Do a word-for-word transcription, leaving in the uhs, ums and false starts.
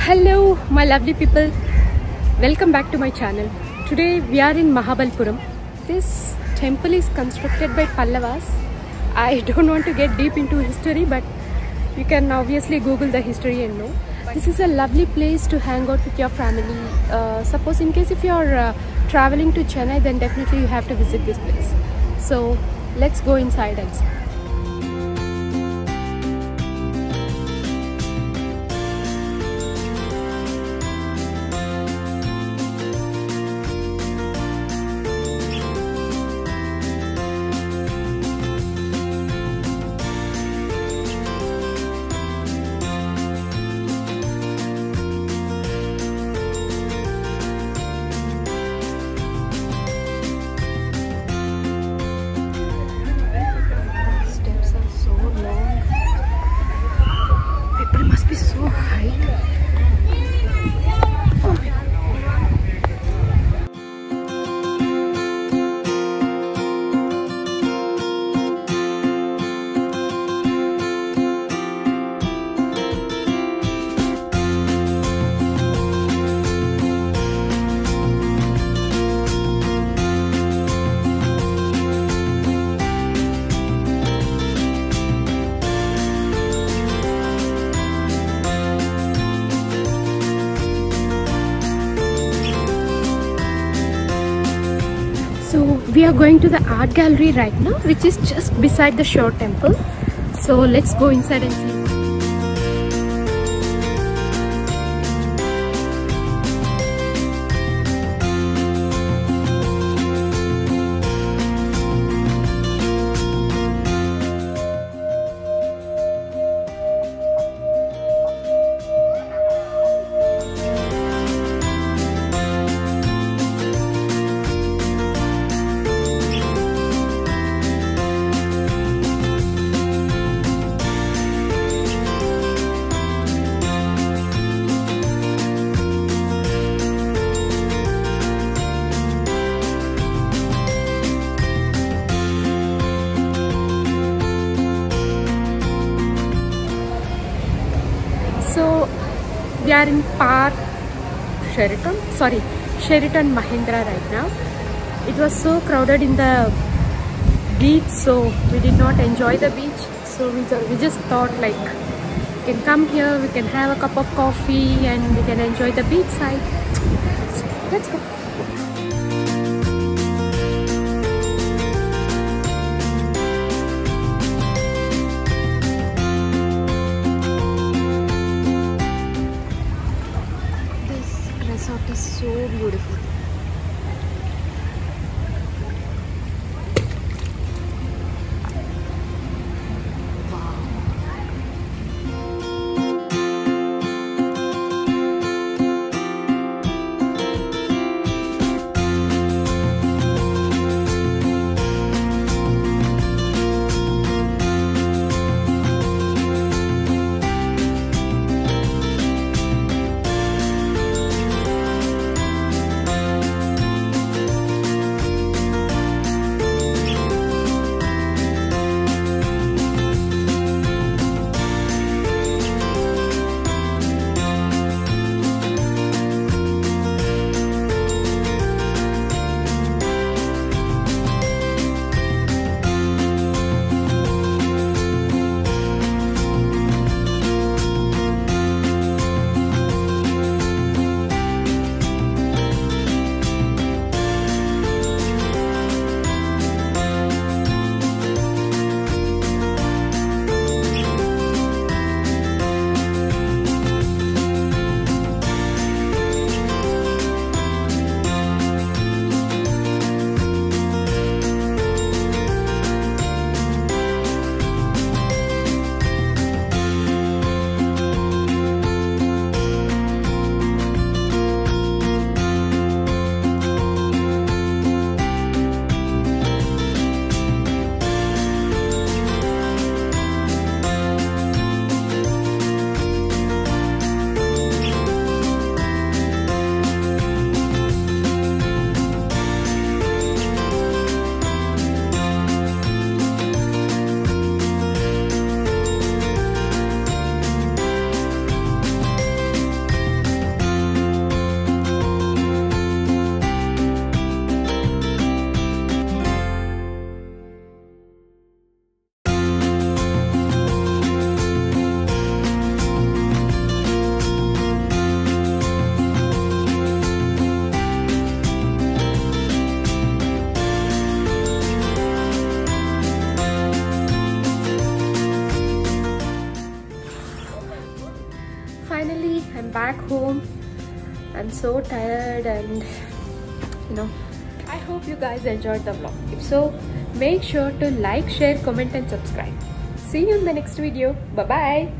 Hello my lovely people, welcome back to my channel. Today we are in Mahabalipuram. This temple is constructed by Pallavas. I don't want to get deep into history, but you can obviously Google the history and know. This is a lovely place to hang out with your family. Uh, suppose in case if you are uh, traveling to Chennai, then definitely you have to visit this place. So let's go inside and see. So we are going to the art gallery right now, which is just beside the Shore Temple. So let's go inside and see. So we are in Park Sheraton, sorry, Sheraton Mahindra right now. It was so crowded in the beach, so we did not enjoy the beach. So we, we just thought like, we can come here, we can have a cup of coffee and we can enjoy the beach side. So let's go. Resort is so beautiful. Wow. home. I'm so tired, and you know, I hope you guys enjoyed the vlog. If so, make sure to like, share, comment and subscribe. See you in the next video. Bye bye.